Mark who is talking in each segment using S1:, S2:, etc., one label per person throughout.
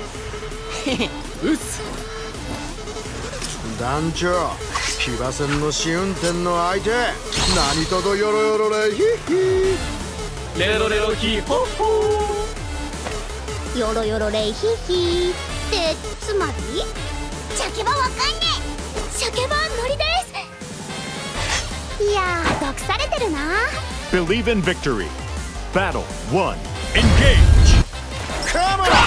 S1: うっす。
S2: 団長、騎馬戦の試運転の相手、何とぞよろよろれヒヒ
S1: レロレロヒホホ
S3: ー。よろよろれいヒヒーってつまり？鮭ばわかんねえ。鮭ばノリです。いやー、毒されてるな。
S4: Believe in victory. Battle 1. Engage.
S2: Come on!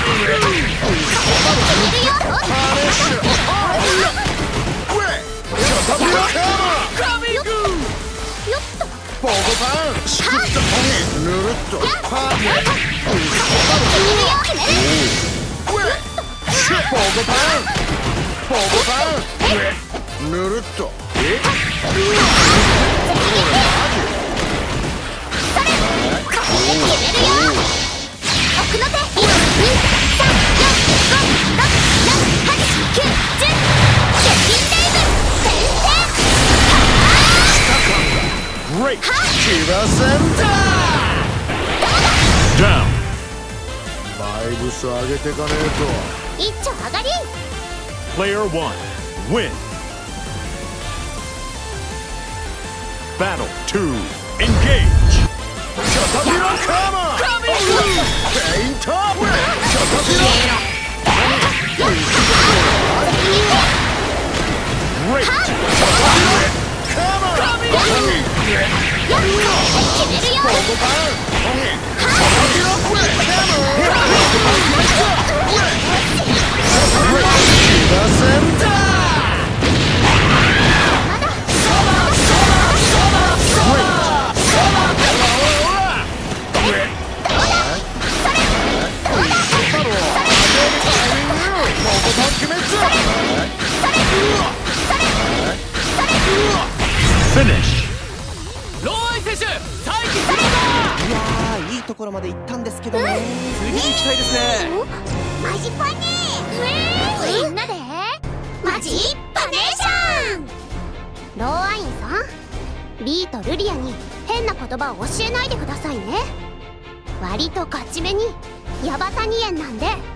S4: Great!
S2: Chiba Center!
S4: Down!
S2: バイブス上げてかねえと。
S3: 一丁上がり。
S4: Player 1, win! Battle 2, engage!
S2: Caterpillar, come on! Paint up! Caterpillar!
S4: Great!
S2: Come on!
S1: ローアイ選手、再起するんだ。
S5: いやー、いいところまで行ったんですけどね。
S1: 次に行きたいですね。
S3: マジパネー。みんなでマジパネーション。ローアインさん、リーとルリアに変な言葉を教えないでくださいね。割と勝ち目にヤバタニエンなんで